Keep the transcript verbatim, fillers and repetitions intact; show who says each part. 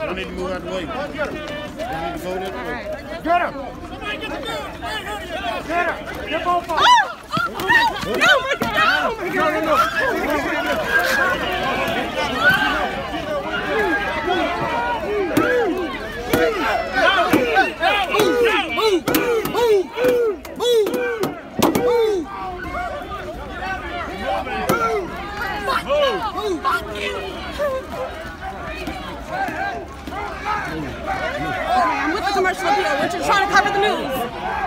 Speaker 1: Y'all need to move out the way. Y'all need to go this way.
Speaker 2: Get him! Somebody get the gun! Get him! Get both of them!
Speaker 3: Oh! Oh! No! No! Oh my God! Oh my God! No! No! Fuck you! Okay, I'm with the commercial appeal. We're just trying to cover the news.